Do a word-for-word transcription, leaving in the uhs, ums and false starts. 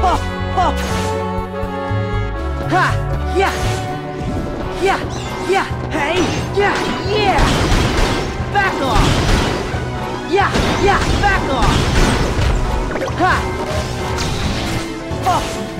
Oh, oh. Ha! Yeah! Yeah! Yeah! Hey! Yeah! Yeah! Back off! Yeah! Yeah! Back off! Ha! Oh!